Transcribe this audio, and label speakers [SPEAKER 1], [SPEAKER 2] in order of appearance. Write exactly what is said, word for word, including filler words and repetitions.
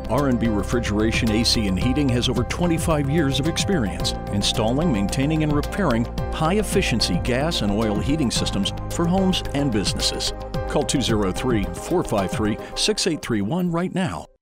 [SPEAKER 1] R and B Refrigeration, A C and Heating has over twenty-five years of experience installing, maintaining, and repairing high-efficiency gas and oil heating systems for homes and businesses. Call two oh three, four five three, six eight three one right now.